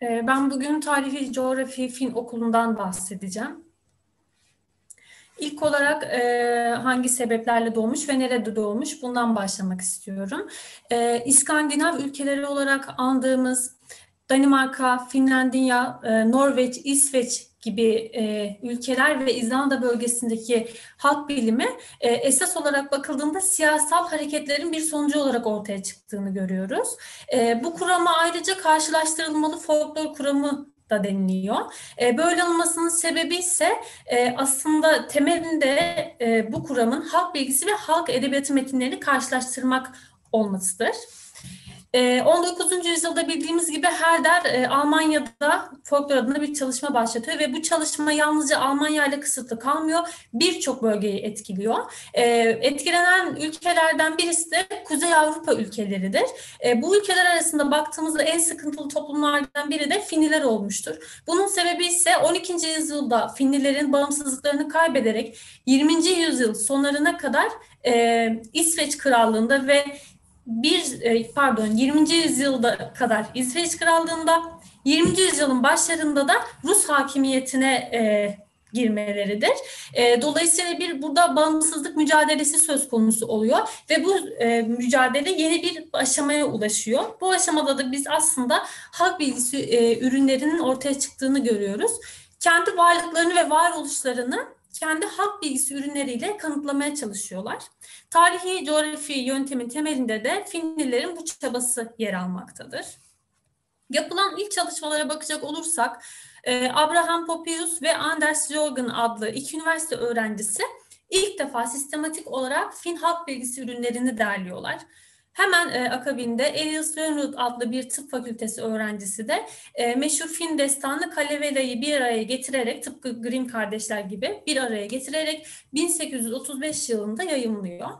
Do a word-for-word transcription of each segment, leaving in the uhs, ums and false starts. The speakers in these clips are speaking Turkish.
Ee, Ben bugün Tarihi Coğrafi Fin Okulu'ndan bahsedeceğim. İlk olarak e, hangi sebeplerle doğmuş ve nerede doğmuş bundan başlamak istiyorum. E, İskandinav ülkeleri olarak andığımız Danimarka, Finlandiya, e, Norveç, İsveç gibi e, ülkeler ve İzlanda bölgesindeki halk bilimi e, esas olarak bakıldığında siyasal hareketlerin bir sonucu olarak ortaya çıktığını görüyoruz. E, bu kurama ayrıca karşılaştırılmalı folklor kuramı da deniliyor. E, böyle olmasının sebebi ise e, aslında temelinde e, bu kuramın halk bilgisi ve halk edebiyatı metinlerini karşılaştırmak olmasıdır. E, on dokuzuncu yüzyılda bildiğimiz gibi Herder e, Almanya'da folklor adına bir çalışma başlatıyor ve bu çalışma yalnızca Almanya ile kısıtlı kalmıyor, birçok bölgeyi etkiliyor. E, etkilenen ülkelerden birisi de Kuzey Avrupa ülkeleridir. E, bu ülkeler arasında baktığımızda en sıkıntılı toplumlardan biri de Finliler olmuştur. Bunun sebebi ise on ikinci yüzyılda Finlilerin bağımsızlıklarını kaybederek yirminci yüzyıl sonlarına kadar e, İsveç Krallığı'nda ve bir pardon yirminci yüzyılda kadar İsveç Krallığı'nda, yirminci yüzyılın başlarında da Rus hakimiyetine e, girmeleridir. E, dolayısıyla bir burada bağımsızlık mücadelesi söz konusu oluyor ve bu e, mücadele yeni bir aşamaya ulaşıyor. Bu aşamada da biz aslında halk bilgisi e, ürünlerinin ortaya çıktığını görüyoruz. Kendi varlıklarını ve varoluşlarını kendi halk bilgisi ürünleriyle kanıtlamaya çalışıyorlar. Tarihi coğrafi yöntemin temelinde de Finlilerin bu çabası yer almaktadır. Yapılan ilk çalışmalara bakacak olursak, Abraham Poppius ve Anders Jorgen adlı iki üniversite öğrencisi ilk defa sistematik olarak Fin halk bilgisi ürünlerini derliyorlar. Hemen e, akabinde Elias Lönnrot adlı bir tıp fakültesi öğrencisi de e, meşhur Fin destanı Kalevala'yı bir araya getirerek, tıpkı Grimm kardeşler gibi bir araya getirerek bin sekiz yüz otuz beş yılında yayımlıyor.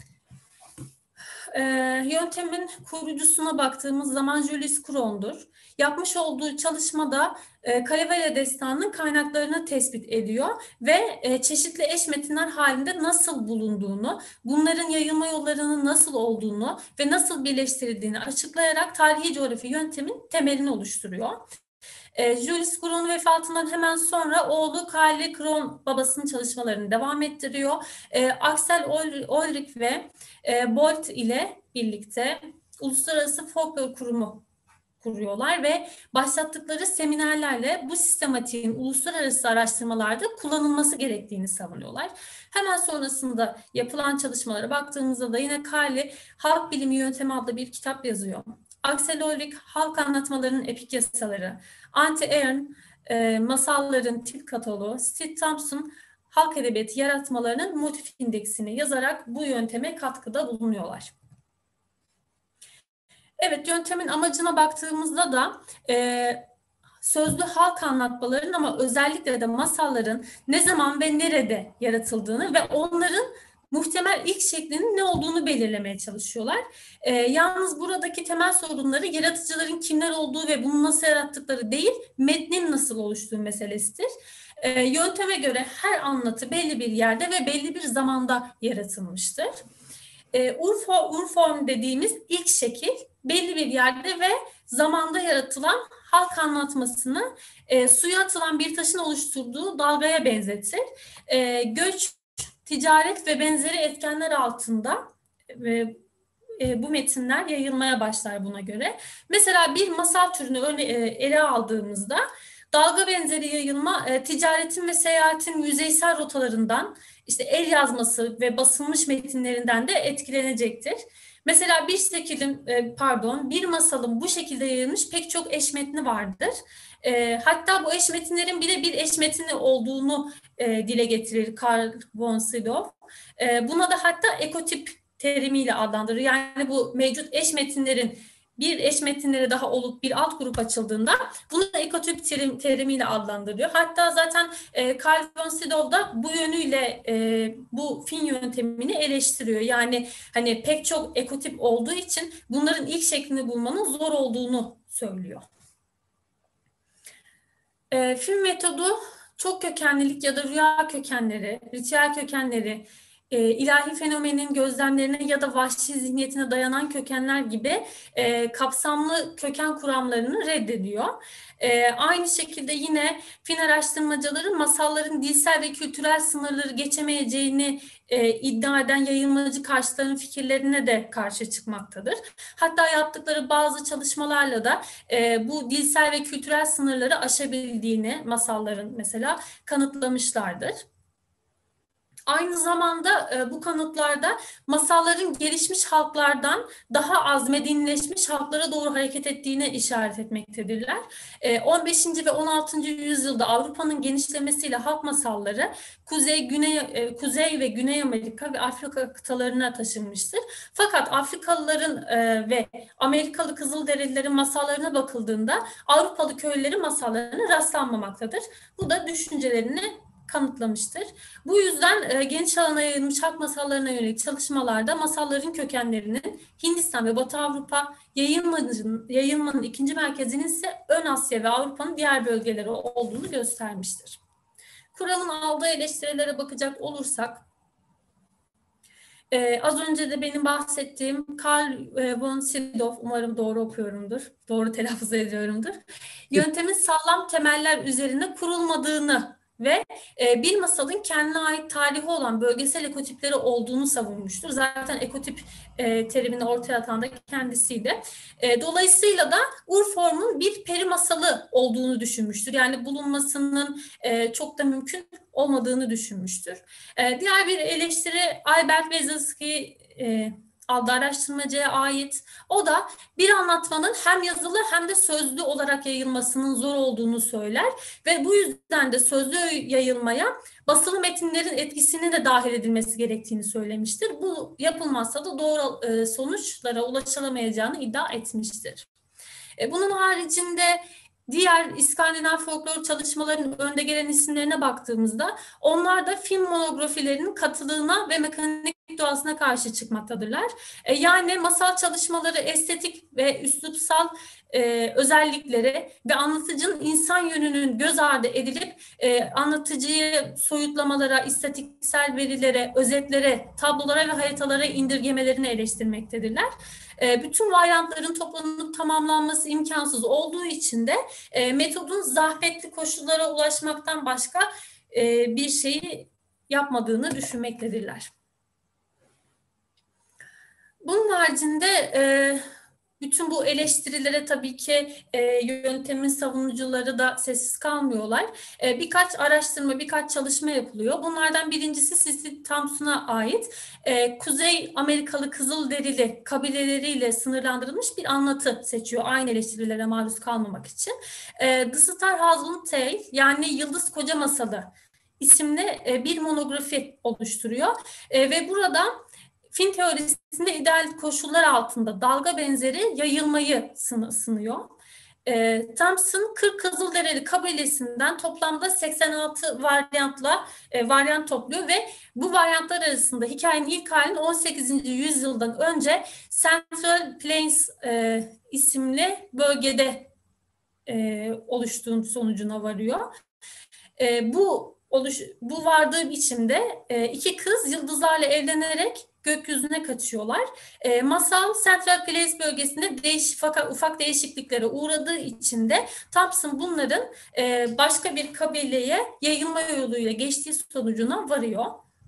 E, yöntemin kurucusuna baktığımız zaman Julius Kron'dur. Yapmış olduğu çalışmada e, Kalevala destanının kaynaklarını tespit ediyor ve e, çeşitli eş metinler halinde nasıl bulunduğunu, bunların yayılma yollarının nasıl olduğunu ve nasıl birleştirildiğini açıklayarak tarihi coğrafi yöntemin temelini oluşturuyor. E, Julius Kron'un vefatından hemen sonra oğlu Karl Kron babasının çalışmalarını devam ettiriyor. E, Axel Ulrich ve e, Bolt ile birlikte Uluslararası Folklor Kurumu kuruyorlar ve başlattıkları seminerlerle bu sistematiğin uluslararası araştırmalarda kullanılması gerektiğini savunuyorlar. Hemen sonrasında yapılan çalışmalara baktığımızda da yine Karli Halk Bilimi Yöntemi adlı bir kitap yazıyor. Axel Ulrich halk anlatmalarının epik yasaları, Ante Ern e, masalların tip kataloğu, Steve Thompson halk edebiyatı yaratmalarının motif indeksini yazarak bu yönteme katkıda bulunuyorlar. Evet, yöntemin amacına baktığımızda da e, sözlü halk anlatmaların ama özellikle de masalların ne zaman ve nerede yaratıldığını ve onların muhtemel ilk şeklinin ne olduğunu belirlemeye çalışıyorlar. E, yalnız buradaki temel sorunları yaratıcıların kimler olduğu ve bunu nasıl yarattıkları değil, metnin nasıl oluştuğu meselesidir. E, yönteme göre her anlatı belli bir yerde ve belli bir zamanda yaratılmıştır. E, Urform dediğimiz ilk şekil belli bir yerde ve zamanda yaratılan halk anlatmasını e, suya atılan bir taşın oluşturduğu dalgaya benzetir. E, göç, ticaret ve benzeri etkenler altında e, e, bu metinler yayılmaya başlar buna göre. Mesela bir masal türünü öne, e, ele aldığımızda dalga benzeri yayılma e, ticaretin ve seyahatin yüzeysel rotalarından, işte el yazması ve basılmış metinlerinden de etkilenecektir. Mesela bir şekilin, pardon, bir masalın bu şekilde yayılmış pek çok eş metni vardır. E, hatta bu eş metinlerin bile bir eş metni olduğunu e, dile getirir Carl von Sydow. E, buna da hatta ekotip terimiyle adlandırır. Yani bu mevcut eş metinlerin bir eş metinleri daha olup bir alt grup açıldığında bunu da ekotip terim, terimiyle adlandırıyor. Hatta zaten e, Carl von Sydow da bu yönüyle e, bu Fin yöntemini eleştiriyor. Yani hani pek çok ekotip olduğu için bunların ilk şeklini bulmanın zor olduğunu söylüyor. E, Fin metodu çok kökenlilik ya da rüya kökenleri, ritüel kökenleri, e, ilahi fenomenin gözlemlerine ya da vahşi zihniyetine dayanan kökenler gibi e, kapsamlı köken kuramlarını reddediyor. E, aynı şekilde yine Fin araştırmacıları masalların dilsel ve kültürel sınırları geçemeyeceğini e, iddia eden yayılmacı karşıtların fikirlerine de karşı çıkmaktadır. Hatta yaptıkları bazı çalışmalarla da e, bu dilsel ve kültürel sınırları aşabildiğini masalların mesela kanıtlamışlardır. Aynı zamanda e, bu kanıtlarda masalların gelişmiş halklardan daha az medenileşmiş halklara doğru hareket ettiğine işaret etmektedirler. E, on beşinci ve on altıncı yüzyılda Avrupa'nın genişlemesiyle halk masalları Kuzey, Güney, e, Kuzey ve Güney Amerika ve Afrika kıtalarına taşınmıştır. Fakat Afrikalıların e, ve Amerikalı Kızılderililerin masallarına bakıldığında Avrupalı köylülerin masallarına rastlanmamaktadır. Bu da düşüncelerini kanıtlamıştır. Bu yüzden e, geniş alana yayılmış halk masallarına yönelik çalışmalarda masalların kökenlerinin Hindistan ve Batı Avrupa, yayılmanın, yayılmanın ikinci merkezinin ise Ön Asya ve Avrupa'nın diğer bölgeleri olduğunu göstermiştir. Kural'ın aldığı eleştirilere bakacak olursak, Ee, az önce de benim bahsettiğim Carl von Sydow, umarım doğru okuyorumdur, doğru telaffuz ediyorumdur, yöntemin sağlam temeller üzerine kurulmadığını ve e, bir masalın kendine ait tarihi olan bölgesel ekotipleri olduğunu savunmuştur. Zaten ekotip e, terimini ortaya atan da kendisiydi. E, dolayısıyla da Urform'un bir peri masalı olduğunu düşünmüştür. Yani bulunmasının e, çok da mümkün olmadığını düşünmüştür. E, diğer bir eleştiri Albert Weselski e, adlı araştırmacıya ait. O da bir anlatmanın hem yazılı hem de sözlü olarak yayılmasının zor olduğunu söyler ve bu yüzden de sözlü yayılmaya basılı metinlerin etkisinin de dahil edilmesi gerektiğini söylemiştir. Bu yapılmazsa da doğru e, sonuçlara ulaşılamayacağını iddia etmiştir. E, bunun haricinde diğer İskandinav folklor çalışmalarının önde gelen isimlerine baktığımızda onlar da film monografilerinin katılığına ve mekanik doğasına karşı çıkmaktadırlar. E, yani masal çalışmaları estetik ve üslupsal e, özellikleri ve anlatıcının insan yönünün göz ardı edilip e, anlatıcıyı soyutlamalara, istatistiksel verilere, özetlere, tablolara ve haritalara indirgemelerini eleştirmektedirler. E, bütün varyantların toplanıp tamamlanması imkansız olduğu için de e, metodun zahmetli koşullara ulaşmaktan başka e, bir şeyi yapmadığını düşünmektedirler. Bunun haricinde e, bütün bu eleştirilere tabii ki e, yöntemin savunucuları da sessiz kalmıyorlar. E, birkaç araştırma, birkaç çalışma yapılıyor. Bunlardan birincisi Cecil Thompson'a ait e, Kuzey Amerikalı Kızılderili kabileleriyle sınırlandırılmış bir anlatı seçiyor. Aynı eleştirilere maruz kalmamak için. E, The Star Husband Tale, yani Yıldız Koca Masalı isimli e, bir monografi oluşturuyor. E, ve burada Fin teorisinde ideal koşullar altında dalga benzeri yayılmayı sınıyor. E, Thompson kırk Kızılderili kabilesinden toplamda seksen altı varyantla e, varyant topluyor ve bu varyantlar arasında hikayenin ilk halinin on sekizinci yüzyıldan önce Central Plains e, isimli bölgede e, oluştuğun sonucuna varıyor. E, bu oluş, bu vardığı biçimde e, iki kız yıldızlarla evlenerek gökyüzüne kaçıyorlar. E, masal Central Plains bölgesinde değiş, fakat ufak değişikliklere uğradığı için de Thompson bunların e, başka bir kabileye yayılma yoluyla geçtiği sonucuna varıyor.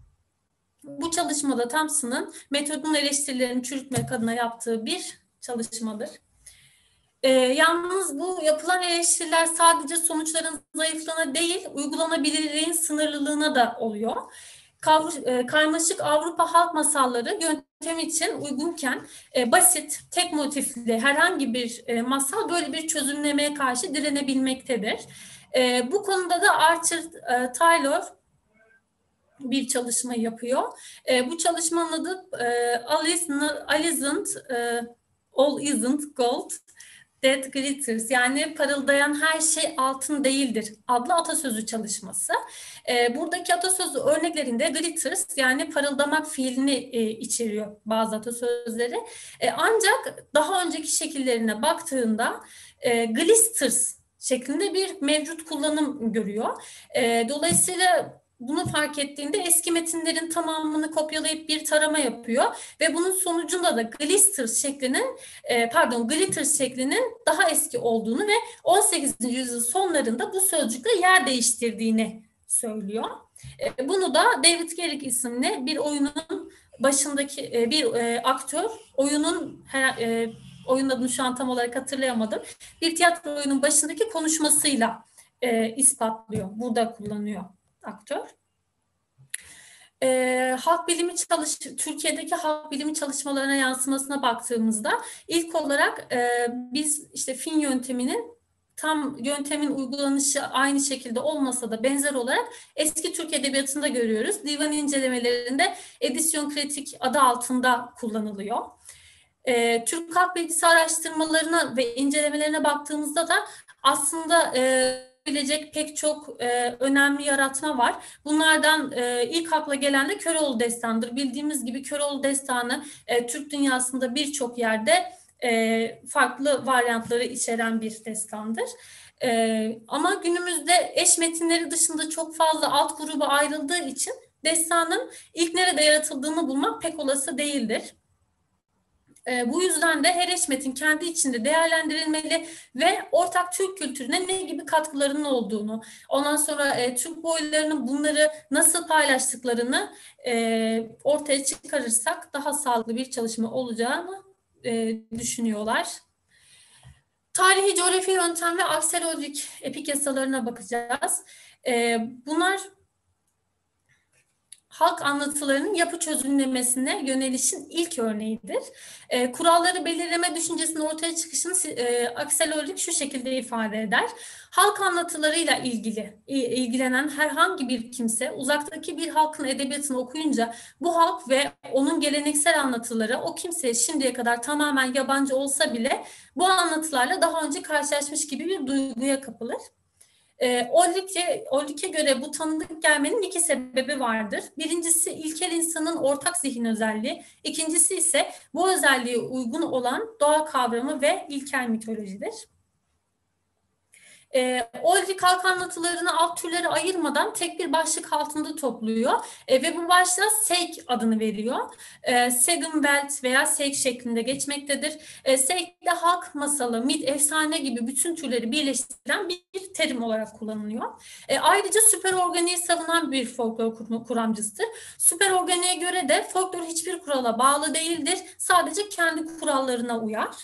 Bu çalışmada Thompson'ın metodun eleştirilerini çürütmek adına yaptığı bir çalışmadır. Ee, yalnız bu yapılan eleştiriler sadece sonuçların zayıflığına değil, uygulanabilirliğin sınırlılığına da oluyor. Kavru, e, karmaşık Avrupa halk masalları yöntem için uygunken e, basit, tek motifli herhangi bir e, masal böyle bir çözümlemeye karşı direnebilmektedir. E, bu konuda da Arthur e, Taylor bir çalışma yapıyor. E, bu çalışmanın adı e, All Isn't, All Isn't, e, All Isn't Gold That Glitters, yani parıldayan her şey altın değildir adlı atasözü çalışması. E, buradaki atasözü örneklerinde glitters, yani parıldamak fiilini e, içeriyor bazı atasözleri. E, ancak daha önceki şekillerine baktığında e, glisters şeklinde bir mevcut kullanım görüyor. E, dolayısıyla bunu fark ettiğinde eski metinlerin tamamını kopyalayıp bir tarama yapıyor ve bunun sonucunda da Glisters şeklinin e, pardon Glitters şeklinin daha eski olduğunu ve on sekizinci yüzyıl sonlarında bu sözcükle yer değiştirdiğini söylüyor. E, bunu da David Garrick isimli bir oyunun başındaki e, bir e, aktör, oyunun her, e, oyunun adını şu an tam olarak hatırlayamadım. Bir tiyatro oyunun başındaki konuşmasıyla e, ispatlıyor. Burada kullanıyor aktör. E, halk bilimi çalış Türkiye'deki halk bilimi çalışmalarına yansımasına baktığımızda ilk olarak e, biz işte fin yönteminin tam yöntemin uygulanışı aynı şekilde olmasa da benzer olarak eski Türk Edebiyatı'nda görüyoruz. Divan incelemelerinde edisyon kritik adı altında kullanılıyor. E, Türk halk bilgisi araştırmalarına ve incelemelerine baktığımızda da aslında e, bilecek pek çok e, önemli yaratma var. Bunlardan e, ilk akla gelen de Köroğlu Destanı'dır. Bildiğimiz gibi Köroğlu Destanı e, Türk dünyasında birçok yerde e, farklı varyantları içeren bir destandır. E, ama günümüzde eş metinleri dışında çok fazla alt gruba ayrıldığı için destanın ilk nerede yaratıldığını bulmak pek olası değildir. E, bu yüzden de her eş metin kendi içinde değerlendirilmeli ve ortak Türk kültürüne ne gibi katkılarının olduğunu, ondan sonra e, Türk boylarının bunları nasıl paylaştıklarını e, ortaya çıkarırsak daha sağlıklı bir çalışma olacağını e, düşünüyorlar. Tarihi, coğrafi yöntem ve akselolojik epik yasalarına bakacağız. E, bunlar halk anlatılarının yapı çözümlemesine yönelişin ilk örneğidir. E, kuralları belirleme düşüncesinin ortaya çıkışını e, akselolojik şu şekilde ifade eder. Halk anlatılarıyla ilgili ilgilenen herhangi bir kimse uzaktaki bir halkın edebiyatını okuyunca bu halk ve onun geleneksel anlatıları o kimseye şimdiye kadar tamamen yabancı olsa bile bu anlatılarla daha önce karşılaşmış gibi bir duyguya kapılır. E, Olrik'e, Olrik'e göre bu tanıdık gelmenin iki sebebi vardır. Birincisi ilkel insanın ortak zihin özelliği, ikincisi ise bu özelliğe uygun olan doğa kavramı ve ilkel mitolojidir. E, Olrik halk anlatılarını alt türlere ayırmadan tek bir başlık altında topluyor e, ve bu başlığa Seik adını veriyor. E, Segenwelt veya Seik şeklinde geçmektedir. E, Seik de halk masalı, mit, efsane gibi bütün türleri birleştiren bir, bir terim olarak kullanılıyor. E, ayrıca süperorganiği savunan bir folklor kur kuramcısıdır. Süperorganiğe göre de folklor hiçbir kurala bağlı değildir. Sadece kendi kurallarına uyar.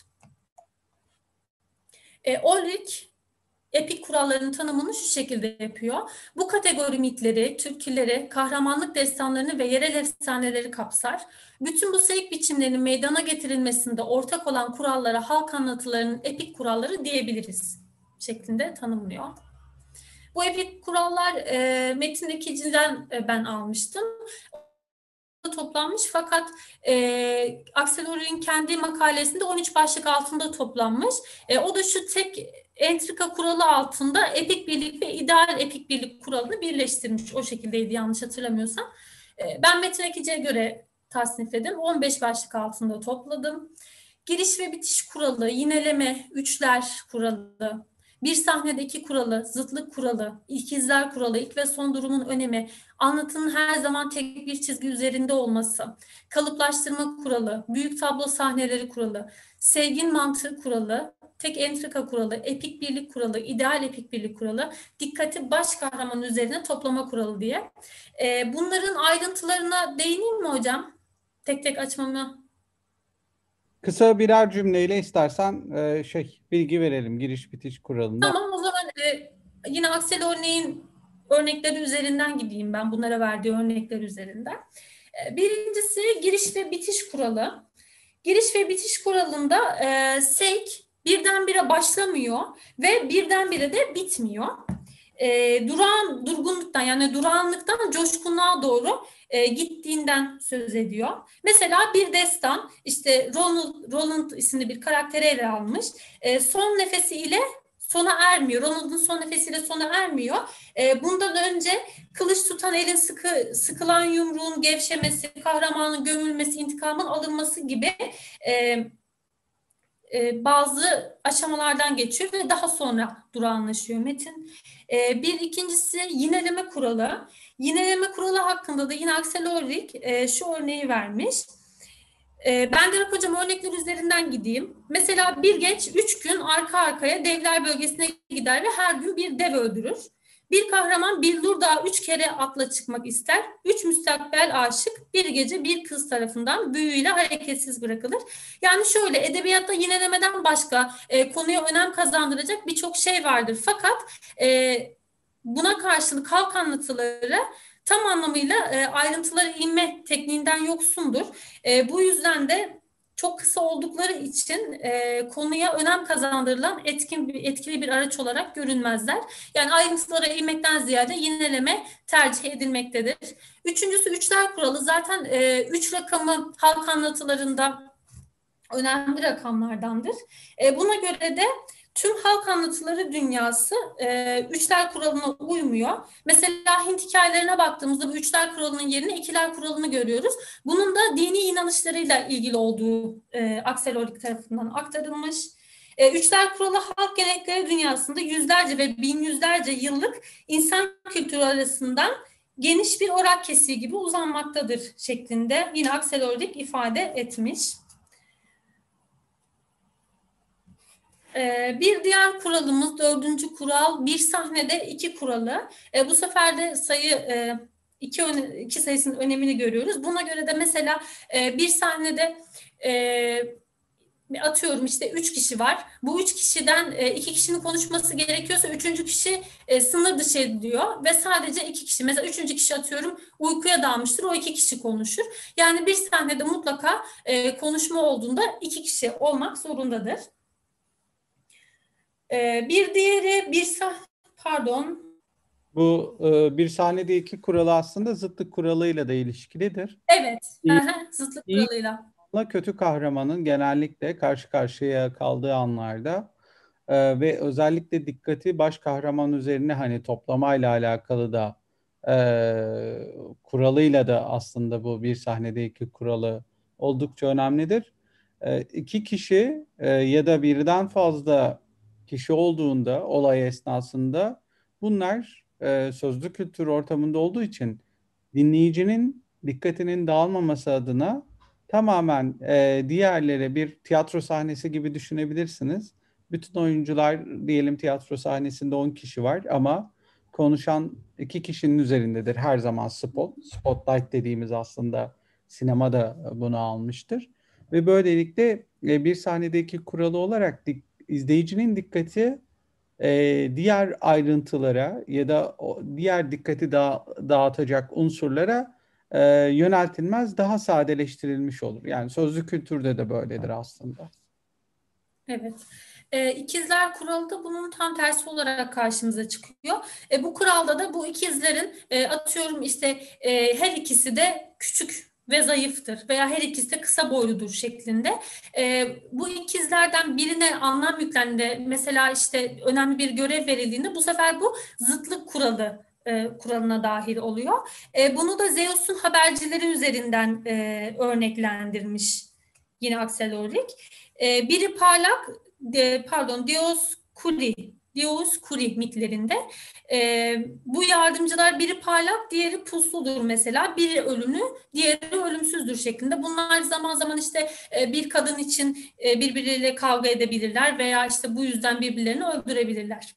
E, Olrik epik kurallarının tanımını şu şekilde yapıyor. Bu kategori mitleri, türküleri, kahramanlık destanlarını ve yerel efsaneleri kapsar. Bütün bu seyik biçimlerinin meydana getirilmesinde ortak olan kurallara halk anlatılarının epik kuralları diyebiliriz şeklinde tanımlıyor. Bu epik kurallar e, metin ikinciden e, ben almıştım. Toplanmış fakat e, Akselorik'in kendi makalesinde on üç başlık altında toplanmış. E, o da şu tek entrika kuralı altında epik birlik ve ideal epik birlik kuralını birleştirmiş. O şekildeydi yanlış hatırlamıyorsam. E, ben Metin Ekici'ye göre tasnifledim. on beş başlık altında topladım. Giriş ve bitiş kuralı, yineleme, üçler kuralı, bir sahnedeki kuralı, zıtlık kuralı, ikizler kuralı, ilk ve son durumun önemi, anlatının her zaman tek bir çizgi üzerinde olması, kalıplaştırma kuralı, büyük tablo sahneleri kuralı, sevgin mantığı kuralı, tek entrika kuralı, epik birlik kuralı, ideal epik birlik kuralı, dikkati baş kahraman üzerine toplama kuralı diye. Ee, bunların ayrıntılarına değineyim mi hocam? Tek tek açmamı. Kısa birer cümleyle istersen e, şey bilgi verelim giriş bitiş kuralında. Tamam, o zaman e, yine Aksel örneğin örnekleri üzerinden gideyim ben, bunlara verdiği örnekler üzerinden. E, birincisi giriş ve bitiş kuralı. Giriş ve bitiş kuralında e, seyk birdenbire başlamıyor ve birdenbire de bitmiyor. E, durağan, durgunluktan yani durağanlıktan coşkunluğa doğru e, gittiğinden söz ediyor. Mesela bir destan işte Ronald, Roland isimli bir karakteri ele almış. E, son nefesiyle sona ermiyor. Ronald'ın son nefesiyle sona ermiyor. E, bundan önce kılıç tutan elin sıkı, sıkılan yumruğun gevşemesi, kahramanın gömülmesi, intikamın alınması gibi e, e, bazı aşamalardan geçiyor ve daha sonra durağanlaşıyor metin. E, bir ikincisi yineleme kuralı. Yineleme kuralı hakkında da yine Axel Ulrich e, şu örneği vermiş. E, ben de hocam örnekler üzerinden gideyim. Mesela bir genç üç gün arka arkaya devler bölgesine gider ve her gün bir dev öldürür. Bir kahraman Bildur Dağı üç kere atla çıkmak ister. Üç müstakbel aşık bir gece bir kız tarafından büyüyle hareketsiz bırakılır. Yani şöyle, edebiyatta yinelemeden başka e, konuya önem kazandıracak birçok şey vardır. Fakat e, buna karşılık halk anlatıları tam anlamıyla e, ayrıntılara inme tekniğinden yoksundur. E, bu yüzden de çok kısa oldukları için e, konuya önem kazandırılan etkin, etkili bir araç olarak görünmezler. Yani ayrıntılara inmekten ziyade yineleme tercih edilmektedir. Üçüncüsü üçler kuralı. Zaten e, üç rakamı halk anlatılarında önemli rakamlardandır. E, buna göre de tüm halk anlatıları dünyası e, üçler kuralına uymuyor. Mesela Hint hikayelerine baktığımızda bu üçler kuralının yerine ikiler kuralını görüyoruz. Bunun da dini inanışlarıyla ilgili olduğu e, Axel Ulrich tarafından aktarılmış. E, üçler kuralı halk gelenekleri dünyasında yüzlerce ve bin yüzlerce yıllık insan kültürü arasından geniş bir orak kesiği gibi uzanmaktadır şeklinde yine Axel Ulrich ifade etmiş. Bir diğer kuralımız dördüncü kural, bir sahnede iki kuralı. Bu sefer de sayı iki, iki sayısının önemini görüyoruz. Buna göre de mesela bir sahnede atıyorum işte üç kişi var. Bu üç kişiden iki kişinin konuşması gerekiyorsa üçüncü kişi sınır dışı ediliyor ve sadece iki kişi. Mesela üçüncü kişi atıyorum uykuya dalmıştır, o iki kişi konuşur. Yani bir sahnede mutlaka konuşma olduğunda iki kişi olmak zorundadır. Bir diğeri bir sah pardon. Bu e, bir sahnede iki kuralı aslında zıtlık kuralıyla da ilişkilidir. Evet. İyi, Zıtlık iyi kuralıyla. kötü kahramanın genellikle karşı karşıya kaldığı anlarda e, ve özellikle dikkati baş kahraman üzerine hani toplamayla alakalı da e, kuralıyla da aslında bu bir sahnede iki kuralı oldukça önemlidir. E, iki kişi e, ya da birden fazla kişi olduğunda olay esnasında bunlar e, sözlü kültür ortamında olduğu için dinleyicinin dikkatinin dağılmaması adına tamamen e, diğerlere bir tiyatro sahnesi gibi düşünebilirsiniz. Bütün oyuncular diyelim tiyatro sahnesinde on kişi var ama konuşan iki kişinin üzerindedir her zaman spot. Spotlight dediğimiz aslında sinemada bunu almıştır. Ve böylelikle e, bir sahnedeki kuralı olarak dik, izleyicinin dikkati e, diğer ayrıntılara ya da o, diğer dikkati da, dağıtacak unsurlara e, yöneltilmez, daha sadeleştirilmiş olur. Yani sözlü kültürde de böyledir aslında. Evet. E, ikizler kuralı da bunun tam tersi olarak karşımıza çıkıyor. E, bu kuralda da bu ikizlerin e, atıyorum işte e, her ikisi de küçük ve zayıftır veya her ikisi de kısa boyludur şeklinde. E, bu ikizlerden birine anlam yüklendiğinde mesela işte önemli bir görev verildiğinde bu sefer bu zıtlık kuralı e, kuralına dahil oluyor. E, bunu da Zeus'un habercileri üzerinden e, örneklendirmiş yine Axel Ulrich. E, biri parlak, de, pardon Dioskuri, Dioskuri mitlerinde e, bu yardımcılar biri parlak, diğeri pusludur mesela. Biri ölümlü, diğeri ölümsüzdür şeklinde. Bunlar zaman zaman işte e, bir kadın için e, birbirleriyle kavga edebilirler veya işte bu yüzden birbirlerini öldürebilirler.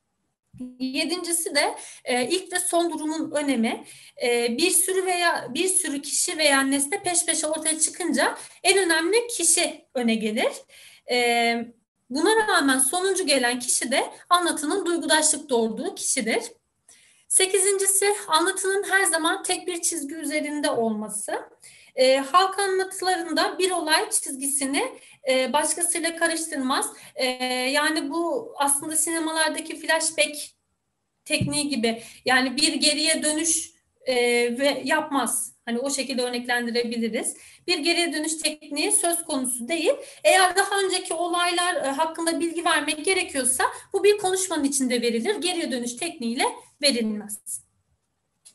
Yedincisi de e, ilk ve son durumun önemi. E, bir sürü veya bir sürü kişi veya nesne peş peşe ortaya çıkınca en önemli kişi öne gelir. E, buna rağmen sonuncu gelen kişi de anlatının duygudaşlık doğurduğu kişidir. Sekizincisi anlatının her zaman tek bir çizgi üzerinde olması. E, halk anlatılarında bir olay çizgisini e, başkasıyla karıştırmaz. E, yani bu aslında sinemalardaki flashback tekniği gibi, yani bir geriye dönüş e, ve yapmaz. Hani o şekilde örneklendirebiliriz. Bir geriye dönüş tekniği söz konusu değil. Eğer daha önceki olaylar e, hakkında bilgi vermek gerekiyorsa bu bir konuşmanın içinde verilir. Geriye dönüş tekniğiyle verilmez.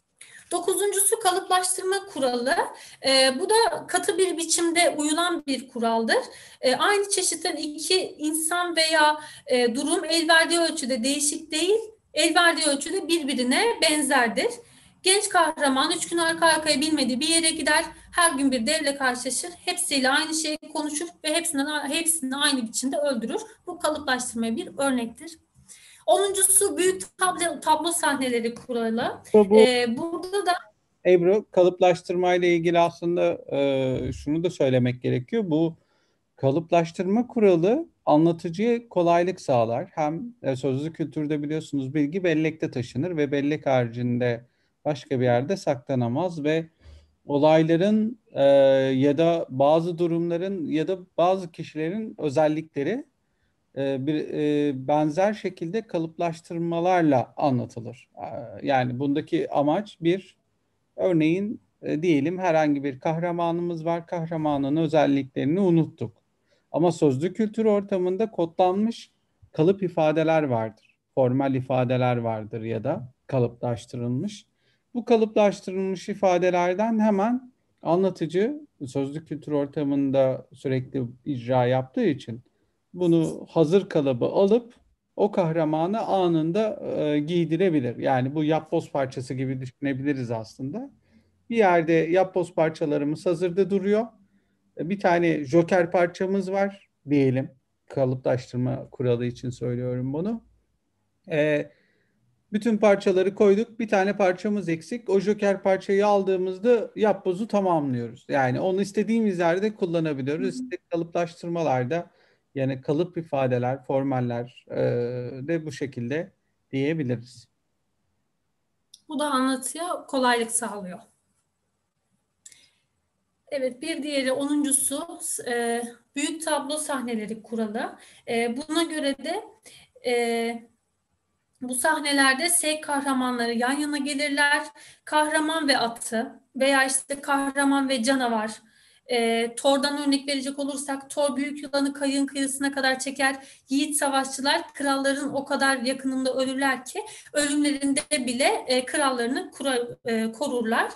Dokuzuncusu kalıplaştırma kuralı. E, bu da katı bir biçimde uyulan bir kuraldır. E, aynı çeşitten iki insan veya e, durum el verdiği ölçüde değişik değil, el verdiği ölçüde birbirine benzerdir. Genç kahraman üç gün arka arkaya bilmediği bir yere gider, her gün bir devle karşılaşır, hepsiyle aynı şeyi konuşur ve hepsinden, hepsini aynı biçimde öldürür. Bu kalıplaştırmaya bir örnektir. Onuncusu büyük tablo, tablo sahneleri kuralı. Bu Ee, burada da Ebru, kalıplaştırma ile ilgili aslında e, şunu da söylemek gerekiyor. Bu kalıplaştırma kuralı anlatıcıya kolaylık sağlar. Hem e, sözlü kültürde biliyorsunuz bilgi bellekte taşınır ve bellek haricinde başka bir yerde saklanamaz ve olayların e, ya da bazı durumların ya da bazı kişilerin özellikleri e, bir e, benzer şekilde kalıplaştırmalarla anlatılır. E, Yani bundaki amaç bir, örneğin e, diyelim herhangi bir kahramanımız var. Kahramanın özelliklerini unuttuk. Ama sözlü kültür ortamında kodlanmış kalıp ifadeler vardır. Formal ifadeler vardır ya da kalıplaştırılmış. Bu kalıplaştırılmış ifadelerden hemen anlatıcı sözlü kültür ortamında sürekli icra yaptığı için bunu hazır kalıbı alıp o kahramanı anında e, giydirebilir. Yani bu yapboz parçası gibi düşünebiliriz aslında. Bir yerde yapboz parçalarımız hazırda duruyor. E, Bir tane joker parçamız var diyelim. Kalıplaştırma kuralı için söylüyorum bunu. E, Bütün parçaları koyduk. Bir tane parçamız eksik. O joker parçayı aldığımızda yapbozu tamamlıyoruz. Yani onu istediğimiz yerde kullanabiliyoruz. İşte kalıplaştırmalarda yani kalıp ifadeler, formaller e, de bu şekilde diyebiliriz. bu da anlatıya kolaylık sağlıyor. Evet, bir diğeri onuncusu e, büyük tablo sahneleri kuralı. E, buna göre de e, bu sahnelerde sevk kahramanları yan yana gelirler. Kahraman ve atı veya işte kahraman ve canavar. E, Thor'dan örnek verecek olursak Thor büyük yılanı kayığın kıyısına kadar çeker. Yiğit savaşçılar kralların o kadar yakınında ölürler ki ölümlerinde bile e, krallarını kura, e, korurlar.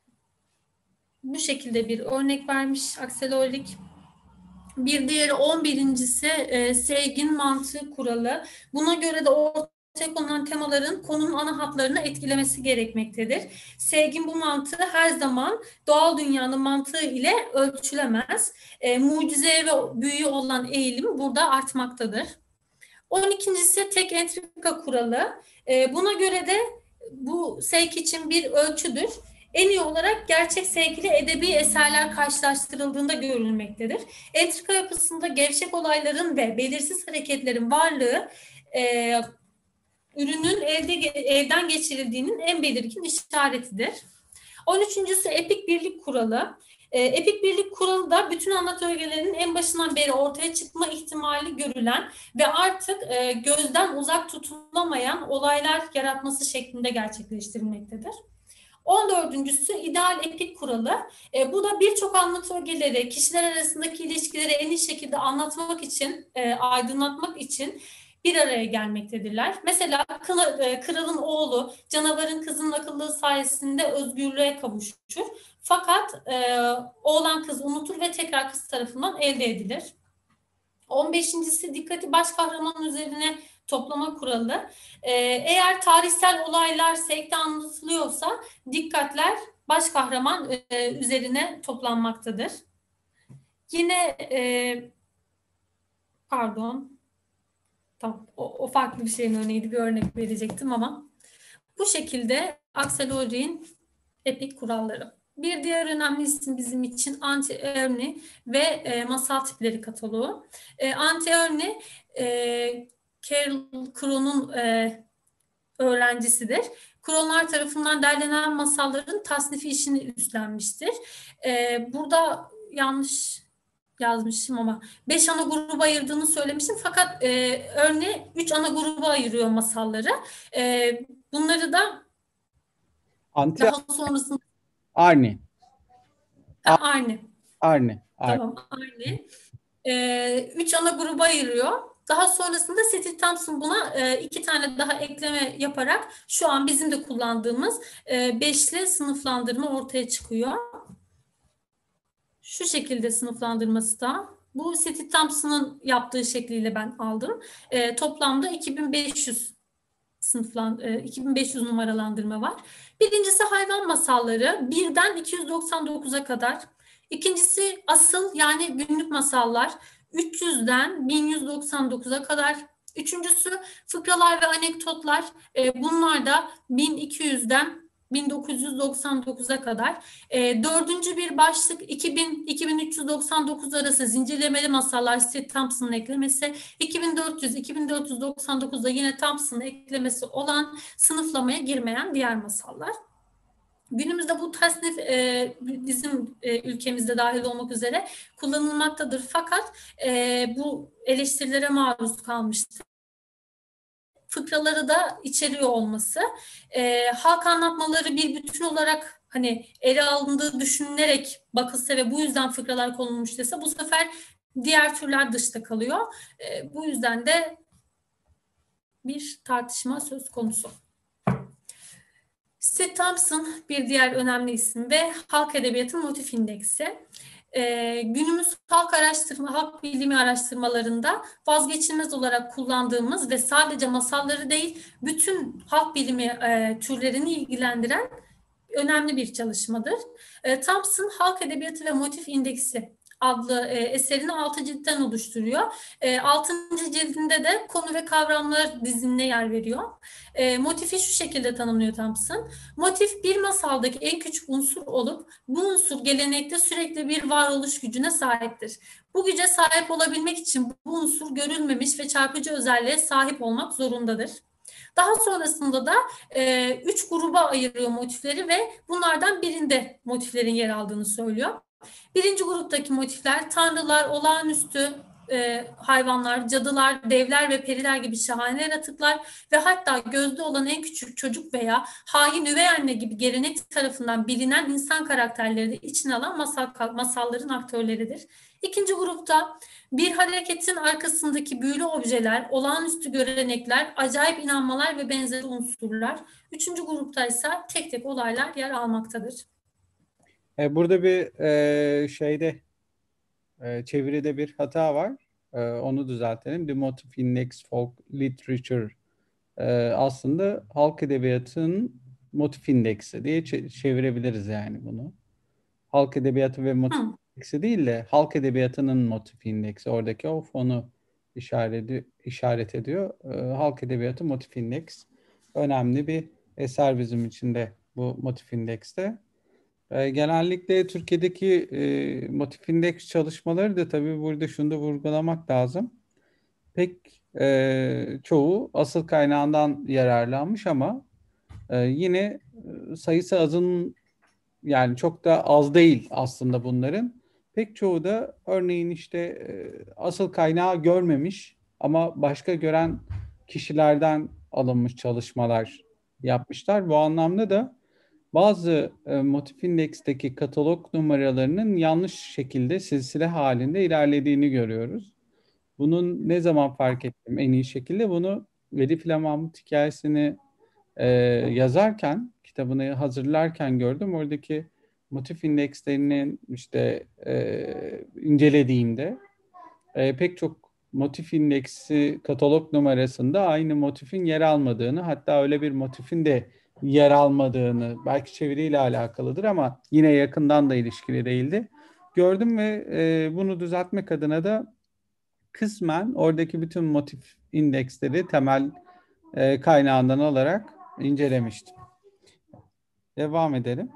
Bu şekilde bir örnek vermiş Axel Ollrik. Bir diğeri on birincisi E, sevgin mantığı kuralı. Buna göre de ortaya konulan temaların konunun ana hatlarını etkilemesi gerekmektedir. Sevgin bu mantığı her zaman doğal dünyanın mantığı ile ölçülemez. E, mucizeye ve büyüye olan eğilim burada artmaktadır. on ikincisi tek entrika kuralı. E, buna göre de bu sevk için bir ölçüdür. En iyi olarak gerçek sevgili edebi eserler karşılaştırıldığında görülmektedir. Entrika yapısında gevşek olayların ve belirsiz hareketlerin varlığı e, ürünün elde, elden geçirildiğinin en belirgin işaretidir. on üçüncüsü epik birlik kuralı. E, epik birlik kuralı da bütün anlatı ögelerinin en başından beri ortaya çıkma ihtimali görülen ve artık e, gözden uzak tutulamayan olaylar yaratması şeklinde gerçekleştirilmektedir. on dördüncüsü ideal epik kuralı. E, bu da birçok anlatı ögeleri, kişiler arasındaki ilişkileri en iyi şekilde anlatmak için, e, aydınlatmak için bir araya gelmektedirler. Mesela kralın oğlu canavarın kızının akıllı sayesinde özgürlüğe kavuşur. Fakat e, oğlan kız unutur ve tekrar kız tarafından elde edilir. on beşincisi dikkati baş kahraman üzerine toplama kuralı. Ee, eğer tarihsel olaylar sevkte anlatılıyorsa dikkatler baş kahraman e, üzerine toplanmaktadır. Yine e, pardon tamam o, o farklı bir şeyin örneğiydi, bir örnek verecektim ama bu şekilde Axel Ollrik'in epik kuralları. Bir diğer önemli isim bizim için Anti-Örne ve e, masal tipleri kataloğu. E, Anti-Örne e, Carol Crowe'nun e, öğrencisidir. Crowe'lar tarafından derlenen masalların tasnifi işini üstlenmiştir. E, burada yanlış yazmışım ama beş ana gruba ayırdığını söylemişim. Fakat e, Örne üç ana gruba ayırıyor masalları. E, bunları da Anti daha sonrasında Arni. A- aynı. Arni. Arni. Tamam, aynı. Ee, üç ana gruba ayırıyor. Daha sonrasında Steele Thompson buna e, iki tane daha ekleme yaparak şu an bizim de kullandığımız e, beşli sınıflandırma ortaya çıkıyor. Şu şekilde sınıflandırması da. Bu Steele Thompson'ın yaptığı şekliyle ben aldım. E, toplamda iki bin beş yüz sınıflan, e, iki bin beş yüz numaralandırma var. Birincisi hayvan masalları birden iki yüz doksan dokuza kadar. İkincisi asıl yani günlük masallar üç yüzden bin yüz doksan dokuza kadar. Üçüncüsü fıkralar ve anekdotlar. E, bunlar da bin iki yüzden bin dokuz yüz doksan dokuza kadar. E, dördüncü bir başlık iki bin iki bin üç yüz doksan dokuz arası zincirlemeli masallar Steele Thompson'ın eklemesi. iki bin dört yüz iki bin dört yüz doksan dokuzda yine Thompson'ın eklemesi olan sınıflamaya girmeyen diğer masallar. Günümüzde bu tasnif e, bizim e, ülkemizde dahil olmak üzere kullanılmaktadır. Fakat e, bu eleştirilere maruz kalmıştır. Fıkraları da içeriyor olması, e, halk anlatmaları bir bütün olarak hani ele alındığı düşünülerek bakılsa ve bu yüzden fıkralar konulmuş dese bu sefer diğer türler dışta kalıyor. E, bu yüzden de bir tartışma söz konusu. Steele Thompson bir diğer önemli isim ve halk edebiyatı motif indeksi. Ee, günümüz halk araştırma, halk bilimi araştırmalarında vazgeçilmez olarak kullandığımız ve sadece masalları değil, bütün halk bilimi e, türlerini ilgilendiren önemli bir çalışmadır. E, Thompson Halk Edebiyatı ve Motif İndeksi adlı e, eserini altı ciltten oluşturuyor. E, altıncı cildinde de konu ve kavramlar dizimine yer veriyor. E, motifi şu şekilde tanımlıyor Thompson. Motif bir masaldaki en küçük unsur olup bu unsur gelenekte sürekli bir varoluş gücüne sahiptir. Bu güce sahip olabilmek için bu unsur görülmemiş ve çarpıcı özelliğe sahip olmak zorundadır. Daha sonrasında da e, üç gruba ayırıyor motifleri ve bunlardan birinde motiflerin yer aldığını söylüyor. Birinci gruptaki motifler tanrılar, olağanüstü e, hayvanlar, cadılar, devler ve periler gibi şahane yaratıklar ve hatta gözde olan en küçük çocuk veya hain üvey anne gibi gelenek tarafından bilinen insan karakterleri de içine alan masal, masalların aktörleridir. İkinci grupta bir hareketin arkasındaki büyülü objeler, olağanüstü görenekler, acayip inanmalar ve benzeri unsurlar. Üçüncü grupta ise tek tek olaylar yer almaktadır. E, burada bir e, şeyde e, çeviride bir hata var. E, onu düzeltelim. The Motive Index Folk Literature e, aslında halk edebiyatının motif indeksi diye çevirebiliriz yani bunu. Halk edebiyatı ve motif Hı. indeksi değil de halk edebiyatının motif indeksi. Oradaki o fonu işaret, işaret ediyor. E, halk edebiyatı motif indeks önemli bir eser bizim için de bu motif indekste. E, genellikle Türkiye'deki e, motif indeks çalışmaları da tabii burada şunu da vurgulamak lazım. Pek e, çoğu asıl kaynağından yararlanmış ama e, yine e, sayısı azın yani çok da az değil aslında bunların. Pek çoğu da örneğin işte e, asıl kaynağı görmemiş ama başka gören kişilerden alınmış çalışmalar yapmışlar. Bu anlamda da bazı e, motif indeksteki katalog numaralarının yanlış şekilde silsile halinde ilerlediğini görüyoruz. Bunun ne zaman fark ettim en iyi şekilde? Bunu Velif ile Mahmut hikayesini e, yazarken, kitabını hazırlarken gördüm. Oradaki motif indekslerinin işte e, incelediğimde e, pek çok motif indeksi katalog numarasında aynı motifin yer almadığını, hatta öyle bir motifin de yer almadığını, belki çeviriyle alakalıdır ama yine yakından da ilişkili değildi. Gördüm ve e, bunu düzeltmek adına da kısmen oradaki bütün motif indeksleri temel e, kaynağından alarak incelemiştim. Devam edelim.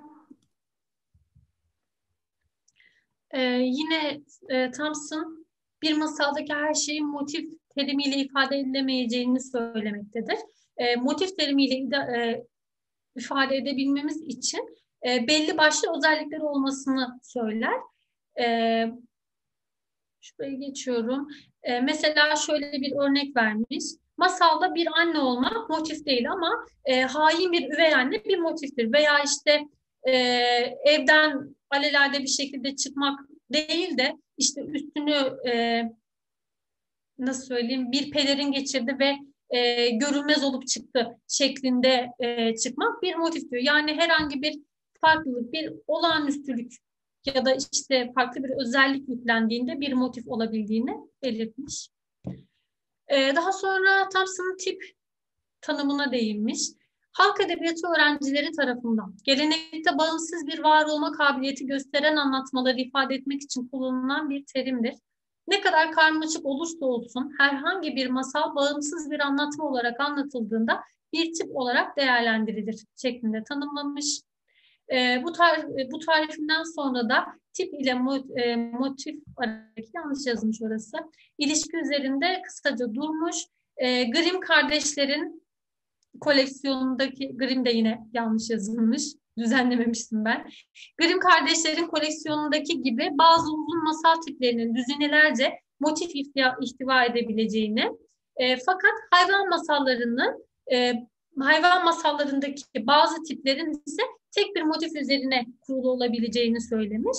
Ee, yine e, Thompson bir masaldaki her şeyin motif terimiyle ifade edilemeyeceğini söylemektedir. E, motif terimiyle e, ifade edebilmemiz için e, belli başlı özellikleri olmasını söyler. E, şuraya geçiyorum. E, mesela şöyle bir örnek vermiş. Masalda bir anne olmak motif değil ama e, hain bir üvey anne bir motiftir. Veya işte e, evden alelade bir şekilde çıkmak değil de işte üstünü e, nasıl söyleyeyim, bir pelerin geçirdi ve e, görünmez olup çıktı şeklinde e, çıkmak bir motif diyor. Yani herhangi bir farklılık, bir olağanüstülük ya da işte farklı bir özellik yüklendiğinde bir motif olabildiğini belirtmiş. E, daha sonra Thompson'ın tip tanımına değinmiş. Halk edebiyatı öğrencileri tarafından gelenekte bağımsız bir var olma kabiliyeti gösteren anlatmaları ifade etmek için kullanılan bir terimdir. Ne kadar karmaşık olursa olsun herhangi bir masal bağımsız bir anlatma olarak anlatıldığında bir tip olarak değerlendirilir şeklinde tanımlamış. E, bu, tar bu tarifinden sonra da tip ile mo e, motif arasındaki, yanlış yazmış orası, ilişki üzerinde kısaca durmuş. E, Grimm kardeşlerin koleksiyonundaki, Grimm de yine yanlış yazılmış, düzenlememiştim ben. Grimm kardeşlerin koleksiyonundaki gibi bazı uzun masal tiplerinin düzinelerce motif ihtiva, ihtiva edebileceğini, e, fakat hayvan masallarını e, hayvan masallarındaki bazı tiplerin ise tek bir motif üzerine kurulu olabileceğini söylemiş.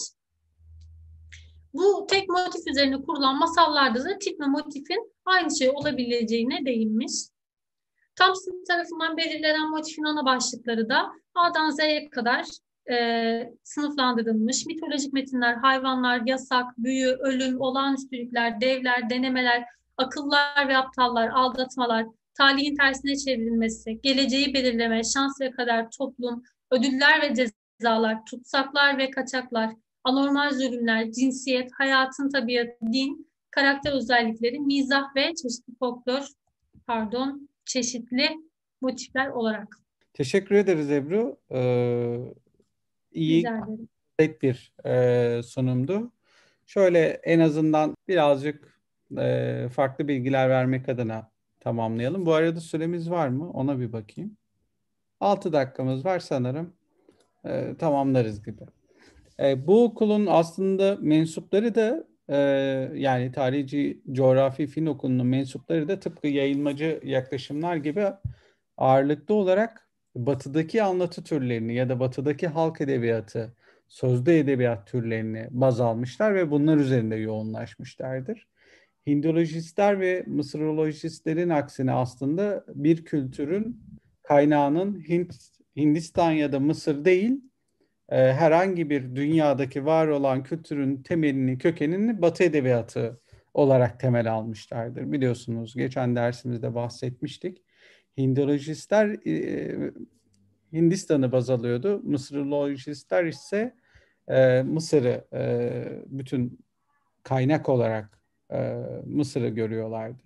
Bu tek motif üzerine kurulan masallarda da tip ve motifin aynı şey olabileceğine değinmiş. Thompson tarafından belirlenen motifin ana başlıkları da A'dan Z'ye kadar e, sınıflandırılmış. Mitolojik metinler, hayvanlar, yasak, büyü, ölüm, olağanüstülükler, devler, denemeler, akıllar ve aptallar, aldatmalar, talihin tersine çevrilmesi, geleceği belirleme, şans ve kader, toplum, ödüller ve cezalar, tutsaklar ve kaçaklar, anormal zulümler, cinsiyet, hayatın tabiatı, din, karakter özellikleri, mizah ve çeşitli folklor, pardon, çeşitli motifler olarak. Teşekkür ederiz Ebru. Ee, iyi, Rica ederim. net bir e, sunumdu. Şöyle en azından birazcık e, farklı bilgiler vermek adına tamamlayalım. Bu arada süremiz var mı? Ona bir bakayım. altı dakikamız var sanırım. E, tamamlarız gibi. E, bu okulun aslında mensupları da e, yani tarihçi coğrafi fen okulunun mensupları da tıpkı yayılmacı yaklaşımlar gibi ağırlıklı olarak batıdaki anlatı türlerini ya da batıdaki halk edebiyatı, sözlü edebiyat türlerini baz almışlar ve bunlar üzerinde yoğunlaşmışlardır. Hindolojistler ve Mısırolojistlerin aksine aslında bir kültürün kaynağının Hint, Hindistan ya da Mısır değil, e, herhangi bir dünyadaki var olan kültürün temelini, kökenini Batı edebiyatı olarak temel almışlardır. Biliyorsunuz geçen dersimizde bahsetmiştik. Hindolojistler e, Hindistan'ı baz alıyordu. Mısırolojistler ise e, Mısır'ı e, bütün kaynak olarak e, Mısır'ı görüyorlardı.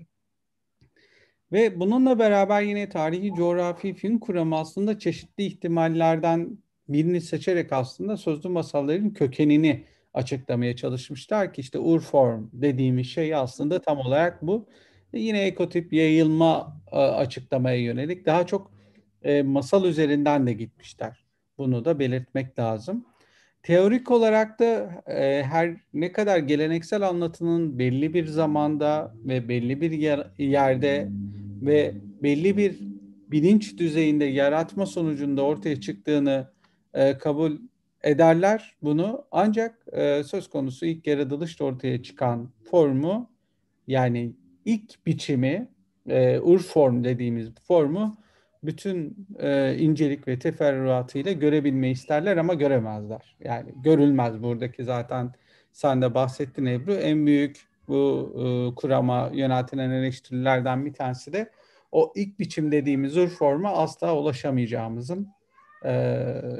Ve bununla beraber yine tarihi coğrafi film kuramı aslında çeşitli ihtimallerden birini seçerek aslında sözlü masalların kökenini açıklamaya çalışmışlar ki işte Urform dediğimiz şey aslında tam olarak bu. Ve yine ekotip yayılma e, açıklamaya yönelik daha çok e, masal üzerinden de gitmişler. Bunu da belirtmek lazım. Teorik olarak da e, her ne kadar geleneksel anlatının belli bir zamanda ve belli bir yer, yerde ve belli bir bilinç düzeyinde yaratma sonucunda ortaya çıktığını e, kabul ederler bunu. Ancak e, söz konusu ilk yaratılışta ortaya çıkan formu yani ilk biçimi e, Urform dediğimiz formu bütün e, incelik ve teferruatıyla görebilmeyi isterler ama göremezler. Yani görülmez buradaki zaten sen de bahsettin Ebru. En büyük bu e, kurama yöneltilen eleştirilerden bir tanesi de o ilk biçim dediğimiz Urform'a asla ulaşamayacağımızın e,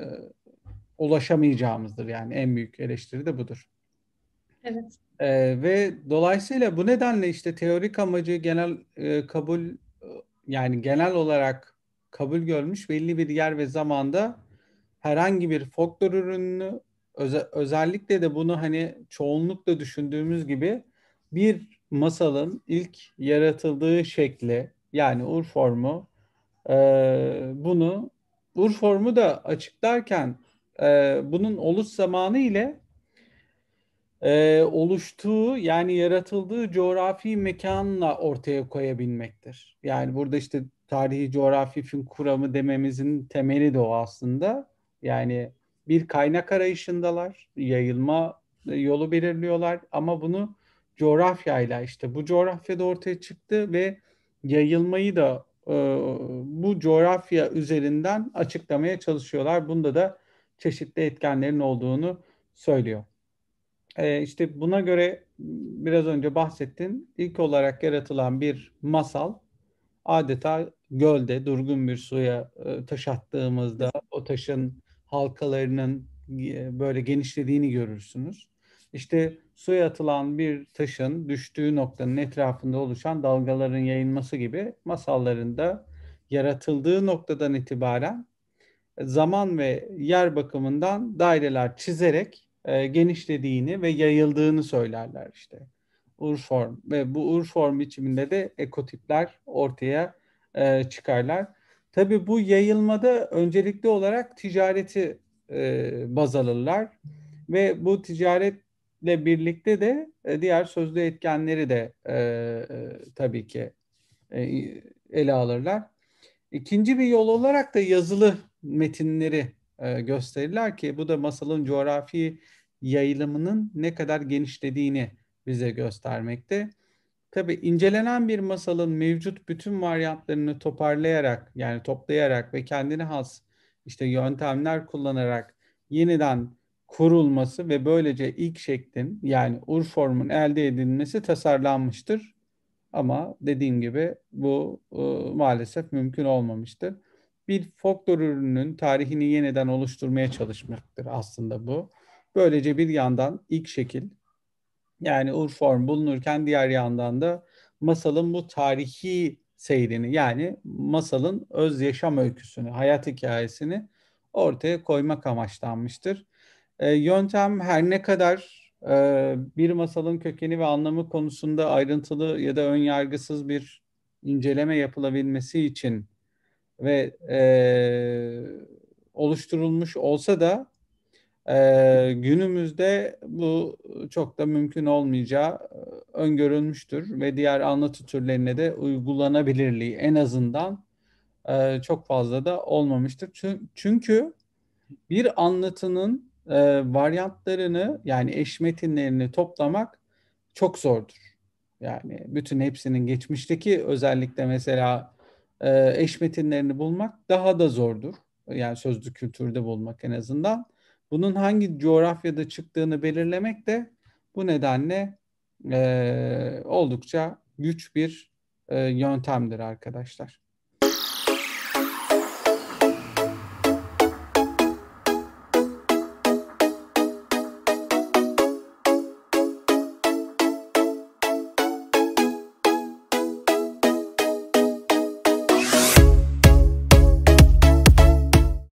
ulaşamayacağımızdır. Yani en büyük eleştiri de budur. Evet. Ee, ve dolayısıyla bu nedenle işte teorik amacı genel e, kabul e, yani genel olarak kabul görmüş belli bir yer ve zamanda herhangi bir folklor ürününü öze- özellikle de bunu hani çoğunlukla düşündüğümüz gibi bir masalın ilk yaratıldığı şekli yani Urform'u e, bunu Urform'u da açıklarken e, bunun oluş zamanı ile e, oluştuğu yani yaratıldığı coğrafi mekanla ortaya koyabilmektir. Yani burada işte tarihi coğrafi film kuramı dememizin temeli de o aslında. Yani bir kaynak arayışındalar, yayılma yolu belirliyorlar ama bunu coğrafyayla, işte bu coğrafyada ortaya çıktı ve yayılmayı da e, bu coğrafya üzerinden açıklamaya çalışıyorlar. Bunda da çeşitli etkenlerin olduğunu söylüyor. E, işte buna göre biraz önce bahsettin. İlk olarak yaratılan bir masal adeta gölde durgun bir suya e, taş attığımızda o taşın halkalarının e, böyle genişlediğini görürsünüz. İşte suya atılan bir taşın düştüğü noktanın etrafında oluşan dalgaların yayılması gibi masallarında yaratıldığı noktadan itibaren zaman ve yer bakımından daireler çizerek e, genişlediğini ve yayıldığını söylerler işte. Urform ve bu urform biçiminde de ekotipler ortaya e, çıkarlar. Tabii bu yayılmada öncelikli olarak ticareti e, baz alırlar ve bu ticaretle birlikte de e, diğer sözlü etkenleri de e, e, tabii ki e, ele alırlar. İkinci bir yol olarak da yazılı metinleri e, gösterirler ki bu da masalın coğrafi yayılımının ne kadar genişlediğini bize göstermekte. Tabii incelenen bir masalın mevcut bütün varyantlarını toparlayarak yani toplayarak ve kendine has işte yöntemler kullanarak yeniden kurulması ve böylece ilk şeklin yani urformun elde edilmesi tasarlanmıştır. Ama dediğim gibi bu e, maalesef mümkün olmamıştır. Bir folklor ürününün tarihini yeniden oluşturmaya çalışmaktır aslında bu. Böylece bir yandan ilk şekil yani Urform bulunurken diğer yandan da masalın bu tarihi seyrini yani masalın öz yaşam öyküsünü, hayat hikayesini ortaya koymak amaçlanmıştır. E, yöntem her ne kadar e, bir masalın kökeni ve anlamı konusunda ayrıntılı ya da önyargısız bir inceleme yapılabilmesi için ve e, oluşturulmuş olsa da ee, günümüzde bu çok da mümkün olmayacağı e, öngörülmüştür ve diğer anlatı türlerine de uygulanabilirliği en azından e, çok fazla da olmamıştır. Çü- Çünkü bir anlatının e, varyantlarını yani eş metinlerini toplamak çok zordur. Yani bütün hepsinin geçmişteki özellikle mesela e, eş metinlerini bulmak daha da zordur. Yani sözlü kültürde bulmak en azından. Bunun hangi coğrafyada çıktığını belirlemek de bu nedenle e, oldukça güç bir e, yöntemdir arkadaşlar.